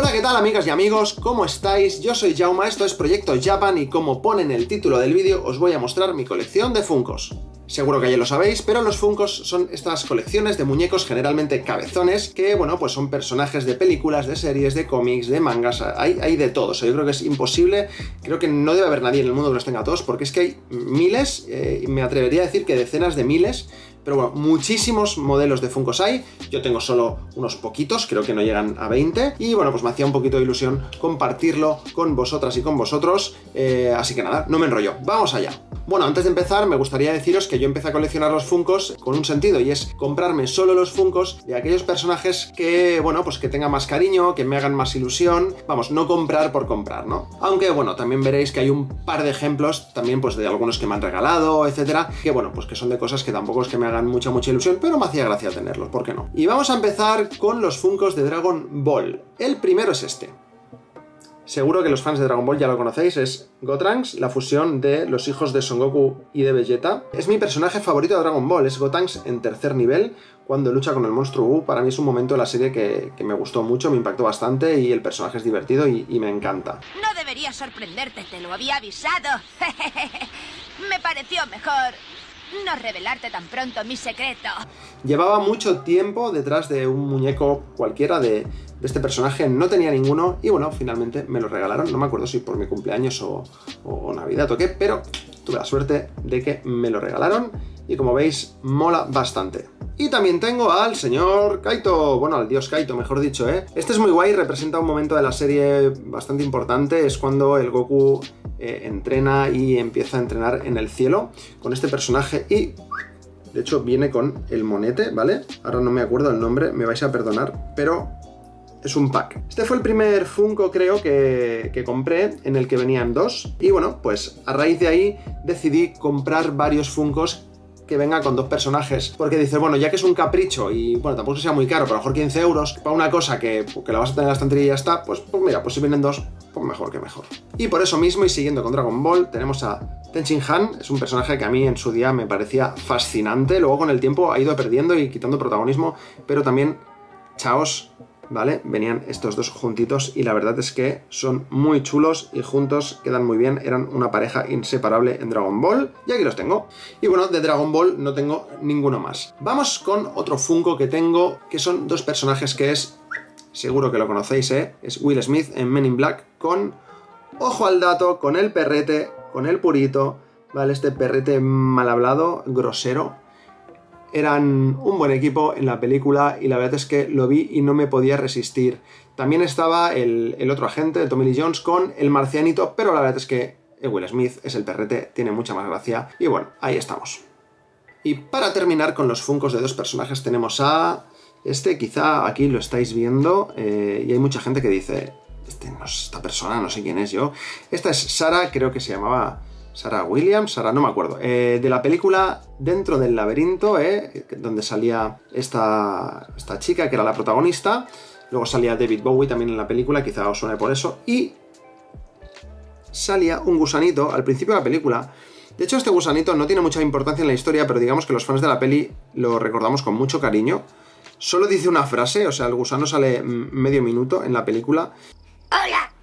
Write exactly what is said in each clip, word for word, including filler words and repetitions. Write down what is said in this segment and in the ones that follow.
Hola, ¿qué tal amigas y amigos? ¿Cómo estáis? Yo soy Jaume, esto es Proyecto Japan y como pone en el título del vídeo os voy a mostrar mi colección de Funkos. Seguro que ya lo sabéis, pero los Funkos son estas colecciones de muñecos generalmente cabezones que, bueno, pues son personajes de películas, de series, de cómics, de mangas, hay, hay de todo. O sea, yo creo que es imposible, creo que no debe haber nadie en el mundo que los tenga todos, porque es que hay miles, eh, me atrevería a decir que decenas de miles. Pero bueno, muchísimos modelos de Funkos hay, yo tengo solo unos poquitos, creo que no llegan a veinte, y bueno, pues me hacía un poquito de ilusión compartirlo con vosotras y con vosotros, eh, así que nada, no me enrollo, vamos allá. Bueno, antes de empezar me gustaría deciros que yo empecé a coleccionar los Funkos con un sentido, y es comprarme solo los Funkos de aquellos personajes que, bueno, pues que tengan más cariño, que me hagan más ilusión, vamos, no comprar por comprar, ¿no? Aunque, bueno, también veréis que hay un par de ejemplos, también pues de algunos que me han regalado, etcétera, que bueno, pues que son de cosas que tampoco es que me hagan mucha, mucha ilusión, pero me hacía gracia tenerlos, ¿por qué no? Y vamos a empezar con los Funkos de Dragon Ball. El primero es este. Seguro que los fans de Dragon Ball ya lo conocéis, es Gotrunks, la fusión de los hijos de Son Goku y de Vegeta. Es mi personaje favorito de Dragon Ball, es Gotrunks en tercer nivel, cuando lucha con el monstruo U. Para mí es un momento de la serie que, que me gustó mucho, me impactó bastante y el personaje es divertido y, y me encanta. No debería sorprenderte, te lo había avisado. Me pareció mejor no revelarte tan pronto mi secreto. Llevaba mucho tiempo detrás de un muñeco cualquiera de, de este personaje, no tenía ninguno y bueno, finalmente me lo regalaron, no me acuerdo si por mi cumpleaños o, o Navidad o qué, pero tuve la suerte de que me lo regalaron y como veis, mola bastante. Y también tengo al señor Kaito, bueno, al dios Kaito, mejor dicho, ¿eh? Este es muy guay, representa un momento de la serie bastante importante, es cuando el Goku eh, entrena y empieza a entrenar en el cielo con este personaje y, de hecho, viene con el monete, ¿vale? Ahora no me acuerdo el nombre, me vais a perdonar, pero es un pack. Este fue el primer Funko, creo, que, que compré, en el que venían dos, y bueno, pues a raíz de ahí decidí comprar varios Funkos que venga con dos personajes, porque dices, bueno, ya que es un capricho y, bueno, tampoco sea muy caro, pero a lo mejor quince euros, para una cosa que, que la vas a tener en la estantería y ya está, pues, pues mira, pues si vienen dos, pues mejor que mejor. Y por eso mismo, y siguiendo con Dragon Ball, tenemos a Ten Shin Han, es un personaje que a mí en su día me parecía fascinante, luego con el tiempo ha ido perdiendo y quitando protagonismo, pero también Chaos, ¿vale? Venían estos dos juntitos y la verdad es que son muy chulos y juntos quedan muy bien, eran una pareja inseparable en Dragon Ball y aquí los tengo. Y bueno, de Dragon Ball no tengo ninguno más. Vamos con otro Funko que tengo, que son dos personajes que es, seguro que lo conocéis, ¿eh? Es Will Smith en Men in Black con, ojo al dato, con el perrete, con el purito, ¿vale? Este perrete mal hablado, grosero. Eran un buen equipo en la película y la verdad es que lo vi y no me podía resistir. También estaba el, el otro agente, Tommy Lee Jones, con el marcianito, pero la verdad es que Will Smith es el perrete, tiene mucha más gracia y bueno, ahí estamos. Y para terminar con los Funkos de dos personajes tenemos a este, quizá aquí lo estáis viendo eh, y hay mucha gente que dice, este no es esta persona, no sé quién es yo. Esta es Sarah, creo que se llamaba Sarah Williams, Sarah, no me acuerdo, eh, de la película Dentro del laberinto, eh, donde salía esta, esta chica que era la protagonista, luego salía David Bowie también en la película, quizá os suene por eso, y salía un gusanito al principio de la película. De hecho, este gusanito no tiene mucha importancia en la historia, pero digamos que los fans de la peli lo recordamos con mucho cariño. Solo dice una frase, o sea, el gusano sale medio minuto en la película. ¡Hola!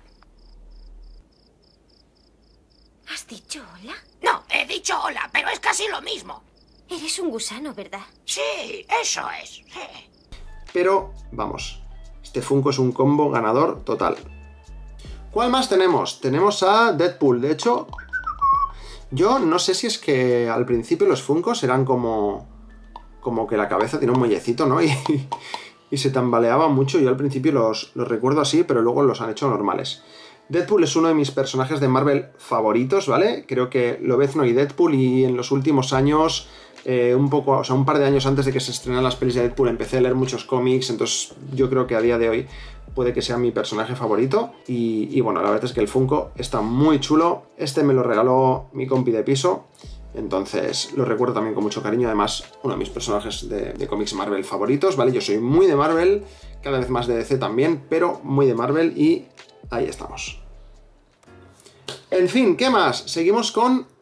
¿Has dicho hola? No, he dicho hola, pero es casi lo mismo. Eres un gusano, ¿verdad? Sí, eso es. Sí. Pero, vamos, este Funko es un combo ganador total. ¿Cuál más tenemos? Tenemos a Deadpool. De hecho, yo no sé si es que al principio los Funkos eran como... como que la cabeza tiene un muellecito, ¿no? Y, y se tambaleaba mucho. Yo al principio los, los recuerdo así, pero luego los han hecho normales. Deadpool es uno de mis personajes de Marvel favoritos, ¿vale? Creo que Lobezno y Deadpool, y en los últimos años, eh, un poco, o sea, un par de años antes de que se estrenaran las pelis de Deadpool, empecé a leer muchos cómics, entonces yo creo que a día de hoy puede que sea mi personaje favorito. Y, y bueno, la verdad es que el Funko está muy chulo. Este me lo regaló mi compi de piso, entonces lo recuerdo también con mucho cariño. Además, uno de mis personajes de, de cómics Marvel favoritos, ¿vale? Yo soy muy de Marvel, cada vez más de D C también, pero muy de Marvel y ahí estamos. En fin, ¿qué más? Seguimos con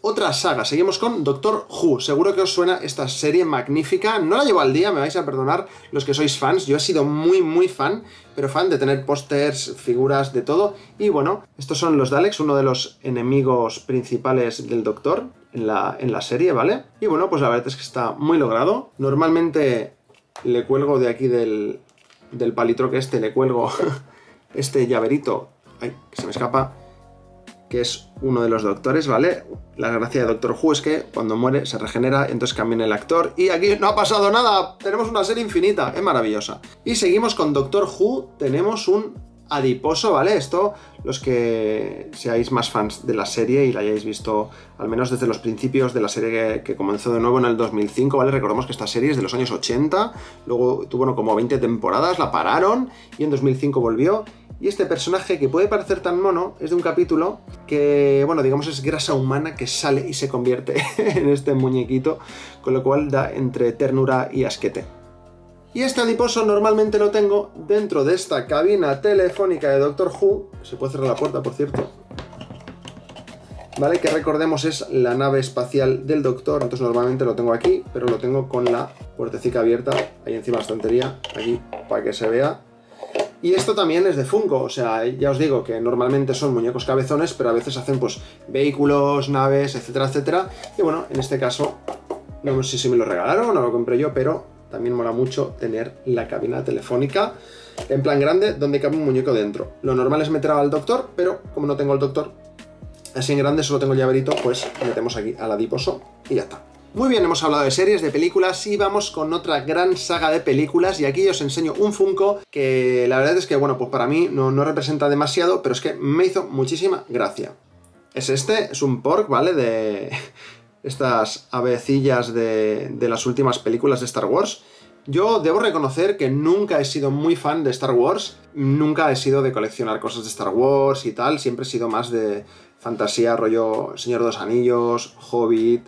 otra saga. Seguimos con Doctor Who. Seguro que os suena esta serie magnífica. No la llevo al día, me vais a perdonar los que sois fans. Yo he sido muy, muy fan, pero fan de tener pósters, figuras, de todo. Y bueno, estos son los Daleks, uno de los enemigos principales del Doctor en la, en la serie, ¿vale? Y bueno, pues la verdad es que está muy logrado. Normalmente le cuelgo de aquí del, del palitroque este, le cuelgo este llaverito. Ay, que se me escapa. Que es uno de los doctores, ¿vale? La gracia de Doctor Who es que cuando muere se regenera, entonces cambian el actor. Y aquí no ha pasado nada, tenemos una serie infinita, es maravillosa. Y seguimos con Doctor Who, tenemos un adiposo, ¿vale? Esto, los que seáis más fans de la serie y la hayáis visto al menos desde los principios de la serie que, que comenzó de nuevo en el dos mil cinco, ¿vale? Recordemos que esta serie es de los años ochenta, luego tuvo bueno, como veinte temporadas, la pararon y en dos mil cinco volvió. Y este personaje, que puede parecer tan mono, es de un capítulo que, bueno, digamos es grasa humana que sale y se convierte en este muñequito, con lo cual da entre ternura y asquete. Y este adiposo normalmente lo tengo dentro de esta cabina telefónica de Doctor Who, se puede cerrar la puerta, por cierto, ¿vale? Que recordemos es la nave espacial del Doctor, entonces normalmente lo tengo aquí, pero lo tengo con la puertecita abierta, ahí encima de la estantería, aquí, para que se vea. Y esto también es de Funko, o sea, ya os digo que normalmente son muñecos cabezones, pero a veces hacen pues vehículos, naves, etcétera, etcétera. Y bueno, en este caso, no sé si me lo regalaron o no lo compré yo, pero también mola mucho tener la cabina telefónica en plan grande donde cabe un muñeco dentro. Lo normal es meter al Doctor, pero como no tengo al Doctor así en grande, solo tengo el llaverito, pues metemos aquí al adiposo y ya está. Muy bien, hemos hablado de series, de películas y vamos con otra gran saga de películas y aquí os enseño un Funko que la verdad es que, bueno, pues para mí no, no representa demasiado, pero es que me hizo muchísima gracia. Es este, es un Porg, ¿vale? De estas avecillas de, de las últimas películas de Star Wars. Yo debo reconocer que nunca he sido muy fan de Star Wars, nunca he sido de coleccionar cosas de Star Wars y tal, siempre he sido más de fantasía, rollo Señor de los Anillos, Hobbit...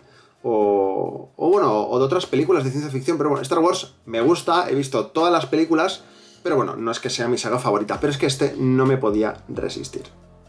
O, o bueno, o de otras películas de ciencia ficción, pero bueno, Star Wars me gusta, he visto todas las películas, pero bueno, no es que sea mi saga favorita, pero es que este no me podía resistir.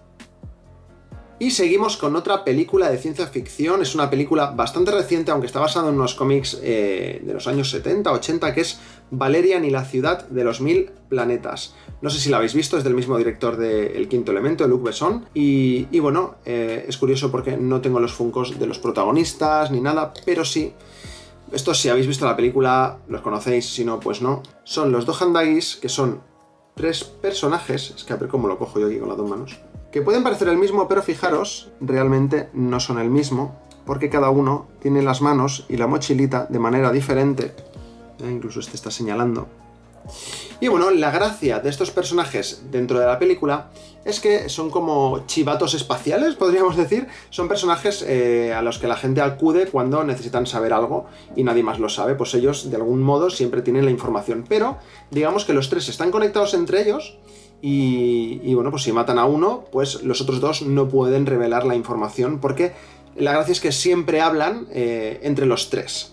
Y seguimos con otra película de ciencia ficción, es una película bastante reciente, aunque está basada en unos cómics eh, de los años setenta, ochenta, que es Valerian y la ciudad de los mil planetas. No sé si la habéis visto, es del mismo director de El quinto elemento, Luc Besson, y, y bueno, eh, es curioso porque no tengo los funcos de los protagonistas ni nada, pero sí, estos si habéis visto la película los conocéis, si no, pues no. Son los Dojandagis, que son tres personajes, es que a ver cómo lo cojo yo aquí con las dos manos, que pueden parecer el mismo, pero fijaros, realmente no son el mismo, porque cada uno tiene las manos y la mochilita de manera diferente. Eh, incluso este está señalando. Y bueno, la gracia de estos personajes dentro de la película es que son como chivatos espaciales, podríamos decir. Son personajes eh, a los que la gente acude cuando necesitan saber algo y nadie más lo sabe, pues ellos de algún modo siempre tienen la información. Pero digamos que los tres están conectados entre ellos y, y bueno, pues si matan a uno, pues los otros dos no pueden revelar la información porque la gracia es que siempre hablan eh, entre los tres.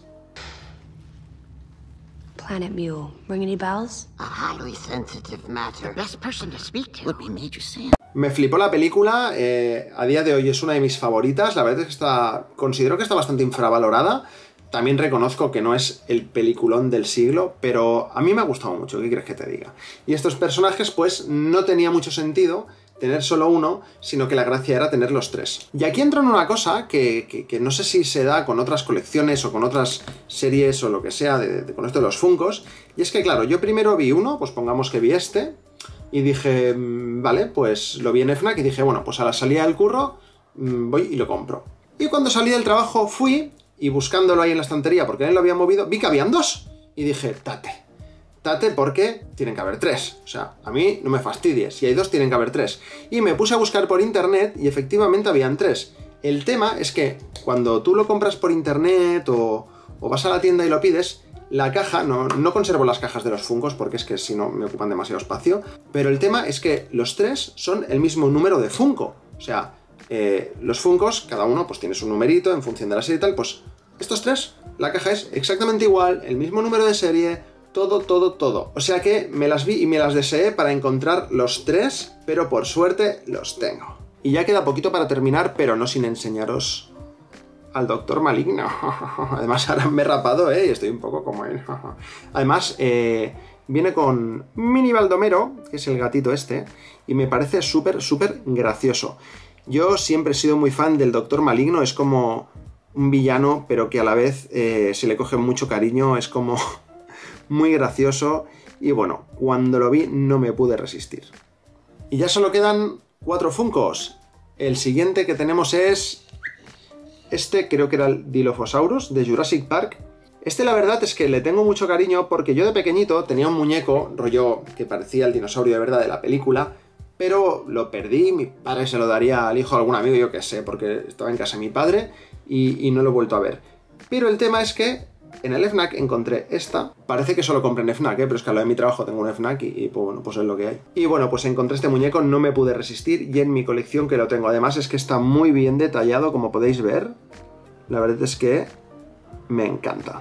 Planet Mule. Ring any bells? A highly sensitive matter. The best person to speak to would be Major Sam. Me flipó la película, eh, a día de hoy es una de mis favoritas, la verdad es que está, considero que está bastante infravalorada. También reconozco que no es el peliculón del siglo, pero a mí me ha gustado mucho, ¿qué quieres que te diga? Y estos personajes, pues, no tenía mucho sentido tener solo uno, sino que la gracia era tener los tres. Y aquí entra en una cosa que, que, que no sé si se da con otras colecciones o con otras series o lo que sea, de, de, con esto de los Funkos, y es que, claro, yo primero vi uno, pues pongamos que vi este, y dije, vale, pues lo vi en FNAC y dije, bueno, pues a la salida del curro voy y lo compro. Y cuando salí del trabajo fui, y buscándolo ahí en la estantería, porque él lo había movido, vi que habían dos, y dije, tate. Tate porque tienen que haber tres. O sea, a mí no me fastidies. Si hay dos, tienen que haber tres. Y me puse a buscar por internet y efectivamente habían tres. El tema es que cuando tú lo compras por internet o, o vas a la tienda y lo pides, la caja, no, no conservo las cajas de los Funkos porque es que si no me ocupan demasiado espacio, pero el tema es que los tres son el mismo número de Funko. O sea, eh, los Funkos, cada uno pues tiene su numerito en función de la serie y tal, pues estos tres, la caja es exactamente igual, el mismo número de serie, todo, todo, todo. O sea que me las vi y me las deseé para encontrar los tres, pero por suerte los tengo. Y ya queda poquito para terminar, pero no sin enseñaros al Doctor Maligno. Además, ahora me he rapado, ¿eh? Y estoy un poco como él. Además, eh, viene con Mini Baldomero, que es el gatito este, y me parece súper, súper gracioso. Yo siempre he sido muy fan del Doctor Maligno, es como un villano, pero que a la vez eh, se le coge mucho cariño, es como muy gracioso, y bueno, cuando lo vi no me pude resistir. Y ya solo quedan cuatro Funkos. El siguiente que tenemos es este, creo que era el Dilophosaurus de Jurassic Park. Este la verdad es que le tengo mucho cariño porque yo de pequeñito tenía un muñeco, rollo que parecía el dinosaurio de verdad de la película, pero lo perdí, mi padre se lo daría al hijo de algún amigo, yo qué sé, porque estaba en casa de mi padre y, y no lo he vuelto a ver. Pero el tema es que en el FNAC encontré esta, parece que solo compré en FNAC, ¿eh? Pero es que a lo de mi trabajo tengo un FNAC y, y pues bueno, pues es lo que hay. Y bueno, pues encontré este muñeco, no me pude resistir y en mi colección que lo tengo. Además es que está muy bien detallado, como podéis ver. La verdad es que me encanta.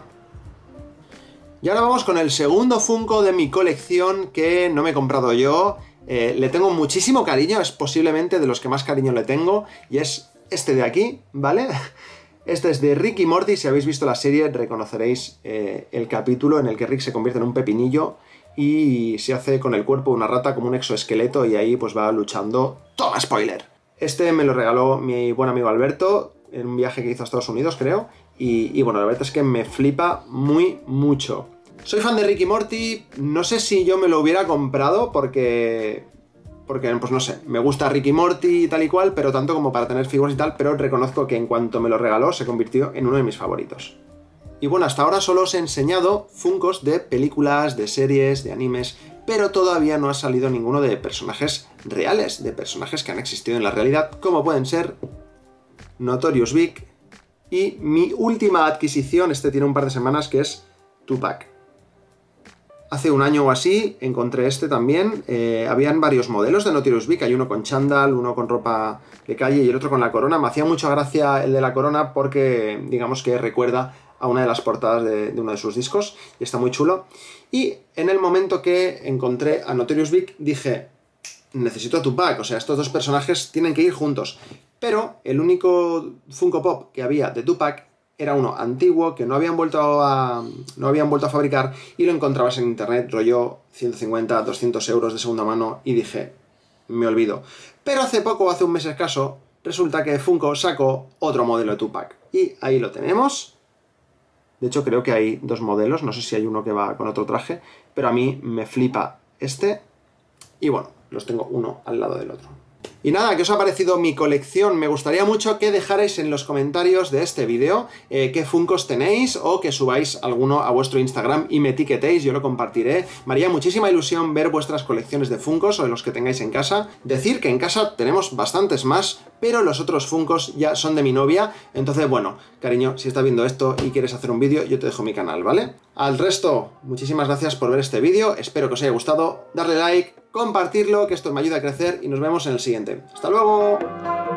Y ahora vamos con el segundo Funko de mi colección que no me he comprado yo. Eh, le tengo muchísimo cariño, es posiblemente de los que más cariño le tengo, y es este de aquí, ¿vale? Este es de Rick y Morty. Si habéis visto la serie reconoceréis eh, el capítulo en el que Rick se convierte en un pepinillo y se hace con el cuerpo de una rata como un exoesqueleto y ahí pues va luchando. ¡Toma spoiler! Este me lo regaló mi buen amigo Alberto en un viaje que hizo a Estados Unidos, creo, y, y bueno, la verdad es que me flipa muy mucho. Soy fan de Rick y Morty, no sé si yo me lo hubiera comprado porque... porque, pues no sé, me gusta Rick y Morty y tal y cual, pero tanto como para tener figuras y tal, pero reconozco que en cuanto me lo regaló se convirtió en uno de mis favoritos. Y bueno, hasta ahora solo os he enseñado Funkos de películas, de series, de animes, pero todavía no ha salido ninguno de personajes reales, de personajes que han existido en la realidad, como pueden ser Notorious Big y mi última adquisición, este tiene un par de semanas, que es Tupac. Hace un año o así encontré este también. Eh, habían varios modelos de Notorious Big. Hay uno con chándal, uno con ropa de calle y el otro con la corona. Me hacía mucha gracia el de la corona porque, digamos que recuerda a una de las portadas de, de uno de sus discos. Y está muy chulo. Y en el momento que encontré a Notorious Big dije, necesito a Tupac. O sea, estos dos personajes tienen que ir juntos. Pero el único Funko Pop que había de Tupac era uno antiguo que no habían vuelto a no habían vuelto a fabricar y lo encontrabas en internet, rollo ciento cincuenta, doscientos euros de segunda mano, y dije, me olvido. Pero hace poco, hace un mes escaso, resulta que Funko sacó otro modelo de Tupac. Y ahí lo tenemos. De hecho, creo que hay dos modelos, no sé si hay uno que va con otro traje, pero a mí me flipa este. Y bueno, los tengo uno al lado del otro. Y nada, ¿qué os ha parecido mi colección? Me gustaría mucho que dejarais en los comentarios de este vídeo eh, qué Funkos tenéis o que subáis alguno a vuestro Instagram y me etiquetéis, yo lo compartiré. Me haría muchísima ilusión ver vuestras colecciones de Funkos o de los que tengáis en casa. Decir que en casa tenemos bastantes más, pero los otros Funkos ya son de mi novia. Entonces, bueno, cariño, si estás viendo esto y quieres hacer un vídeo, yo te dejo mi canal, ¿vale? Al resto, muchísimas gracias por ver este vídeo, espero que os haya gustado, darle like, compartirlo, que esto me ayuda a crecer y nos vemos en el siguiente. ¡Hasta luego!